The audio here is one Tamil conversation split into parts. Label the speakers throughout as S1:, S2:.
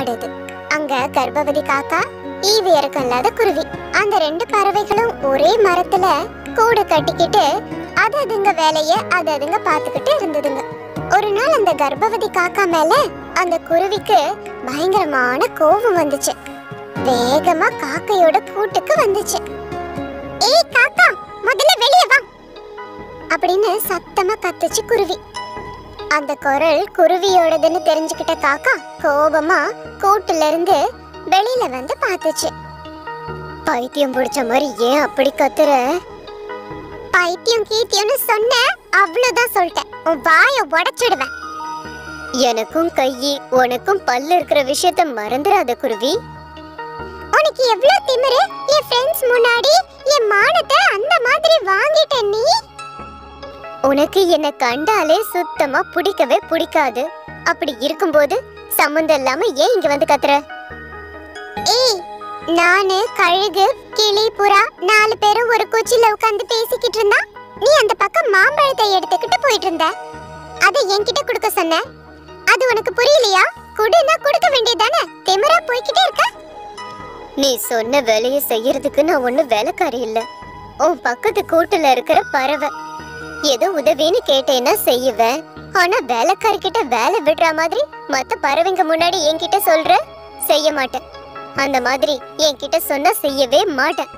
S1: ஆடுது. அங்க கர்ப்பவதி காக்கா, ஈவு இறக்கம் இல்லாத குருவி, அந்த ரெண்டு பறவைகளும் ஒரே மரத்துல கூடு கட்டிக்கிட்டு அதுங்க வேலைய அதுங்க பாத்துக்கிட்டு இருந்ததுங்க. ஒரு நாள் அந்த கர்ப்பவதி காக்கா மேல அந்த குருவிக்கு பயங்கரமான கோபம் வந்துச்சு. வேகமா காக்கையோட கூட்டுக்கு வந்துச்சு. ஏய் காக்கா, முதல்ல வெளியே வா அப்படின்னு சத்தமா கத்துச்சு குருவி. அந்த குரல் குருவியோடதுன்னு தெரிஞ்சுக்கிட்ட காக்கா கோபமா கூட்டுல இருந்து வெளியில வந்து பார்த்துச்சு. பைத்தியம் பிடிச்ச மாதிரி ஏன் அப்படி கத்துற? பைத்தியம் கீத்தியம்னு சொன்ன, அவ்வளவுதான் சொல்லிட்டேன். உன் வாயை உடைச்சிடுவேன். எனக்கும் கையி உனக்கும் பல்லு இருக்கிற விஷயத்த மறந்துடாத குருவி. உனக்கு எவ்வளவு திமிரு! என் ஃப்ரெண்ட்ஸ் முன்னாடி என் மானத்தை அந்த மாதிரி வாங்கிட்ட நீ. உனக்கு என்ன கண்டாலே சுத்தமா பிடிக்கவே பிடிக்காது. அப்படி இருக்கும்போது சம்மந்தம் இல்லாம ஏன் இங்க வந்து கத்துற? ஏய், நானு கழுகு கிளி புறா 4 பேரும் ஒரு குச்சில உட்கார்ந்து பேசிக்கிட்டு இருந்தா நீ அந்த பக்கம் மாம்பழத்தை எடுத்துக்கிட்டு போயிட்டு இருந்த. அதை என்கிட்ட கொடுக்க சொன்ன. அது உனக்கு புரியலையா? குடுனா கொடுக்க வேண்டியதானே. திமிரா போய்கிட்டே இருக்க. நீ சொன்ன வேலையை செய்யறதுக்கு நான் ஒண்ணு வேலைக்காரி இல்ல. உன் பக்கத்து கூட்டுல இருக்கிற பறவை. ஏதோ உதவின்னு கேட்டேன்னா செய்வேன். ஆனா வேலைக்காரி கிட்ட வேலை விடுற மாதிரி மத்த பறவைங்க முன்னாடி என்கிட்ட சொல்ற செய்ய மாட்டேன். அந்த மாதிரி என்கிட்ட சொன்னா செய்யவே மாட்டேன்.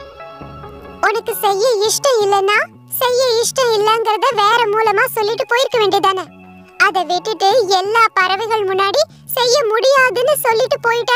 S1: உனக்கு செய்ய இஷ்டம் இல்லைன்னா செய்ய இஷ்டம் இல்லங்கறத வேற மூலமா சொல்லிட்டு போயிருக்க வேண்டியதானே. அதை விட்டுட்டு எல்லா பறவைகள் முன்னாடி செய்ய முடியாதுன்னு சொல்லிட்டு போயிட்ட.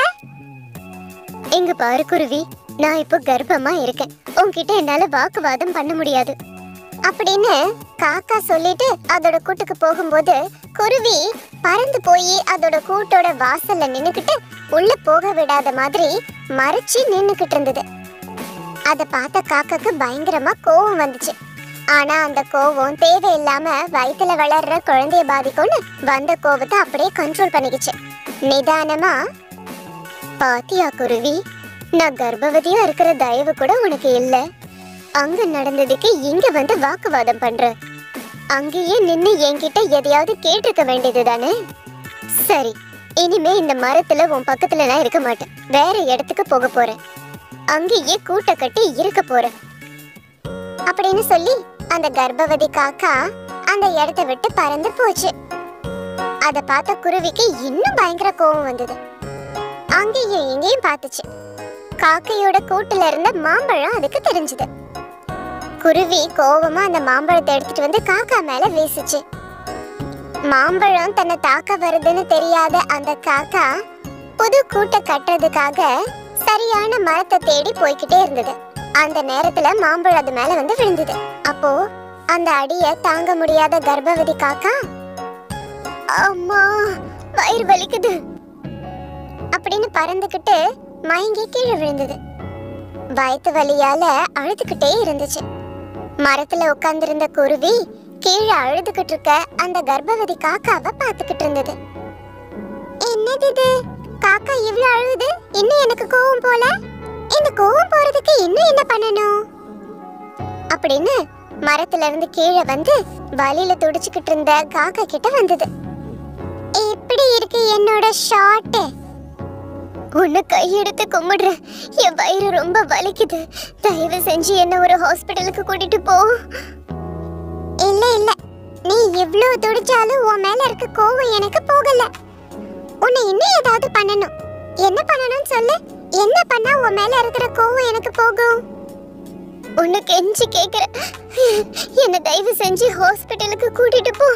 S1: எங்க பாரு குருவி, நான் இப்போ கர்ப்பமா இருக்கேன். உன்கிட்ட என்னால வாக்குவாதம் பண்ண முடியாது அப்படின்னு காக்கா சொல்லிட்டு அதோட கூட்டுக்கு போகும்போது குருவி பறந்து போய் அதோட கூட்டோட வாசல்ல நின்னுக்கிட்டு உள்ள போக விடாத மாதிரி மறைச்சு நின்னுக்கிட்டு இருந்தது. அதை பார்த்த காக்காக்கு பயங்கரமா கோவம் வந்துச்சு. ஆனா அந்த கோவம் தேவையில்லாம வயித்துல வளர்ற குழந்தைய பாதிக்கும்னு வந்த கோவத்தை அப்படியே கண்ட்ரோல் பண்ணிக்கிச்சு. நிதானமா, பாத்தியா குருவி, நான் கர்ப்பவதியா இருக்கிற தயவு கூட உனக்கு இல்ல. அங்க நடந்ததுக்கு இங்க வந்து வாக்குவாதம் பண்ற. அங்கேயே நின்னு என்கிட்ட எதையாவது கேட்டிருக்க வேண்டியது தானே. சரி, இனிமே இந்த மரத்துல உன் பக்கத்துல நான் இருக்க மாட்டேன். வேற இடத்துக்கு போக போறேன். அங்கேயே கூட்ட கட்டி இருக்க போறேன் அப்படின்னு சொல்லி அந்த கர்ப்பவதி காக்கா அந்த இடத்தை விட்டு பறந்து போச்சு. அத பார்த்த குருவிக்கு இன்னும் பயங்கர கோபம் வந்தது. அங்கேயும் இங்கேயும் பார்த்துச்சு. காக்கையோட கூட்டுல இருந்த மாம்பழம் அதுக்கு தெரிஞ்சது. குருவி கோவமா அந்த மாம்பழத்தை எடுத்துட்டு வந்து காக்கா மேல வீசுச்சு. மாம்பழம் தன்னை தாக்க வருதுன்னு தெரியாத அந்த காக்கா புது கூட்டை கட்டுறதுக்காக சரியான மரத்தை தேடி போய்கிட்டே இருந்தது. அந்த நேரத்துல மாம்பழம் அது மேல வந்து விழுந்தது. அப்போ அந்த அடிய தாங்க முடியாத கர்ப்பவதி காக்கா, அம்மா வயிறு வலிக்குது அப்படின்னு பறந்துகிட்டு மயங்கி கீழே விழுந்தது. வயிற்று வலியால அழுதுகிட்டே இருந்துச்சு. மரத்துல உட்கார்ந்திருந்த குருவி கீழே அழுதுகிட்டு இருக்க அந்த கர்ப்பவதி காக்காவை பார்த்துக்கிட்டு இருந்தது. என்னது இது, காக்கா இவ்வளவு அழுது, இன்னும் எனக்கு கோவம் போல. இந்த கோவம் போறதுக்கு இன்னும் என்ன பண்ணணும் அப்படின்னு மரத்துல இருந்து கீழே வந்து வலியில துடிச்சுக்கிட்டு இருந்த காக்கா கிட்ட வந்தது. எப்படி இருக்கு என்னோட ஷாட்? உன்னை கையெடுத்து கும்பிடுற, என் வயிறு ரொம்ப வலிக்குது. தயவு செஞ்சு என்ன ஒரு ஹாஸ்பிட்டலுக்கு கூட்டிட்டு போ. இல்ல இல்ல, நீ இவ்வளவு துடிச்சாலும் உன் மேல இருக்க கோவம் எனக்கு போகல. உன்னை இன்னும் ஏதாவது பண்ணணும். என்ன பண்ணணும்னு சொல்லு. என்ன பண்ணா உன் மேல இருக்கிற கோவம் எனக்கு போகும்? உன்னை கெஞ்சி கேக்குற, என்ன தயவு செஞ்சு ஹாஸ்பிட்டலுக்கு கூட்டிட்டு போ.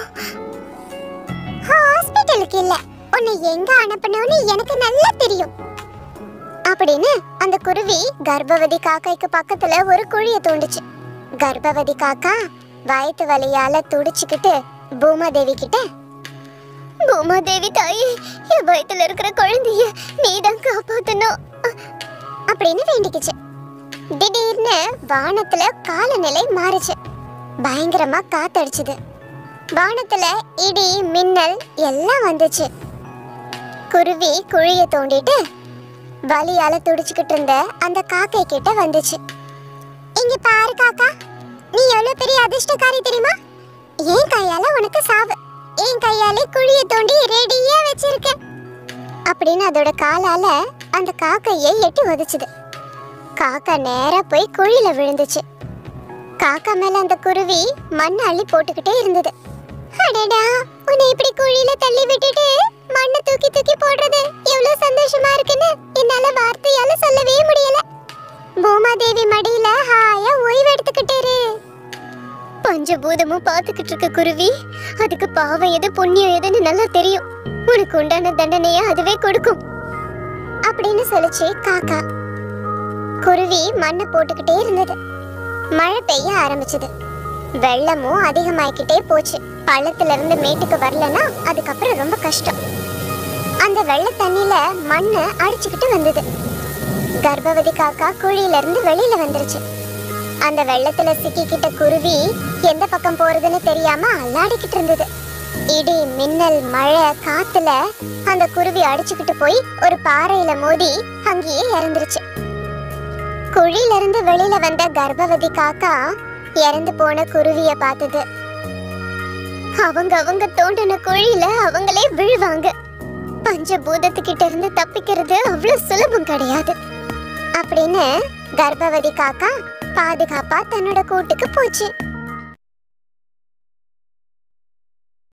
S1: ஹாஸ்பிட்டலுக்கு இல்ல, உன்னை எங்க அனுப்பணும்னு எனக்கு நல்லா தெரியும் அப்படின்னு அந்த குருவி கர்ப்பவதி காக்கைக்கு பக்கத்துல ஒரு குழிய தோண்டுச்சு. கர்ப்பவதி காக்கா வயிற்று வலியால துடிச்சுக்கிட்டு பூமாதேவி கிட்ட, பூமாதேவி தாயே, என் வயிற்றுல இருக்கிற குழந்தைய நீதான் காப்பாத்தணும் அப்படின்னு வேண்டிக்கிச்சு. திடீர்னு வானத்துல காலநிலை மாறுச்சு. பயங்கரமா காத்தடிச்சுது. வானத்துல இடி மின்னல் எல்லாம் வந்துச்சு. குருவி குழிய தோண்டிட்டு வலியால துடிச்சுக்கிட்டு இருந்த அந்த காக்கை கிட்ட வந்துச்சு. இங்க பாரு காக்கா, நீ எவ்வளவு பெரிய அதிர்ஷ்டக்காரி தெரியுமா? என் கையால உனக்கு சாவு. என் கையாலே குழிய தோண்டி ரெடியா வச்சிருக்கேன். அப்படின்னு அதோட காலால அந்த காக்கையை எட்டி உதைச்சுது. காக்கா நேரா போய் குழியில விழுந்துச்சு. காக்கா மேல அந்த குருவி மண்ணை அள்ளி போட்டுக்கிட்டே இருந்தது. அடடா, உன்னை இப்படி குழியில தள்ளி விட்டுட்டு மண்ணை தூக்கி தூக்கி போடுறது எவ்வளவு சந்தோஷமா இருக்குன்னு என்னால வார்த்தையால சொல்லவே முடியல. பூமாதேவி மடியில ஹாயா ஓய்வு எடுத்துக்கிட்டேரு. பஞ்சபூதமும் பாத்துக்கிட்டு இருக்க குருவி, அதுக்கு பாவம் எது புண்ணியம் எதுன்னு நல்லா தெரியும். உனக்கு உண்டான தண்டனைய அதுவே கொடுக்கும் அப்படின்னு சொல்லிச்சு காக்கா. குருவி மண்ணை போட்டுக்கிட்டே இருந்தது. மழை பெய்ய ஆரம்பிச்சது. வெள்ளமும் அதிகமாயிக்கிட்டே போச்சு. பள்ளத்துல இருந்து மேட்டுக்கு வரலன்னா அதுக்கப்புறம் ரொம்ப கஷ்டம். அந்த வெள்ள தண்ணியில மண்ணு அடிச்சுக்கிட்டு வந்தது. கர்ப்பவதி காக்கா குழியில இருந்து வெளியில வந்துருச்சு. அந்த வெள்ளத்துல சிக்கிக்கிட்ட குருவி எந்த பக்கம் போறதுன்னு தெரியாம அல்லாடிக்கிட்டு இருந்தது. இடி, மின்னல், மழை, காத்துல அந்த குருவி அடிச்சுக்கிட்டு போய் ஒரு பாறையில மோதி அங்கேயே இறந்துருச்சு. குழியில இருந்து வெளியில வந்த கர்ப்பவதி காக்கா இறந்து போன குருவிய பார்த்தது. அவங்க தோண்டின குழியில அவங்களே விழுவாங்க. பஞ்சபூதத்துக்கிட்ட இருந்து தப்பிக்கிறது அவ்வளவு சுலபம் கிடையாது அப்படின்னு கர்ப்பவதி காக்கா பாதுகாப்பா தன்னோட கூட்டுக்கு போச்சு.